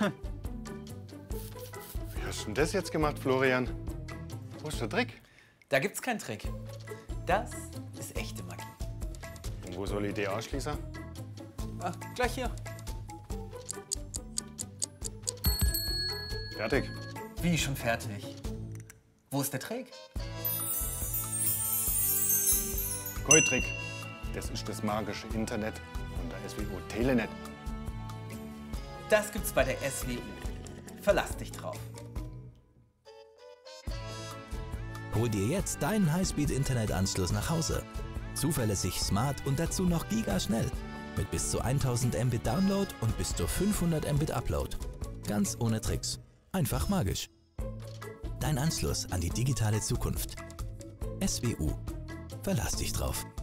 Wie hast du denn das jetzt gemacht, Florian? Wo ist der Trick? Da gibt's keinen Trick. Das ist echte Magie. Und wo soll ich die ausschließen? Ah, gleich hier. Fertig. Wie, schon fertig? Wo ist der Trick? Goldtrick. Das ist das magische Internet von der SWO Telenet. Das gibt's bei der SWU. Verlass dich drauf. Hol dir jetzt deinen Highspeed-Internetanschluss nach Hause. Zuverlässig, smart und dazu noch gigaschnell. Mit bis zu 1000 Mbit Download und bis zu 500 Mbit Upload. Ganz ohne Tricks. Einfach magisch. Dein Anschluss an die digitale Zukunft. SWU. Verlass dich drauf.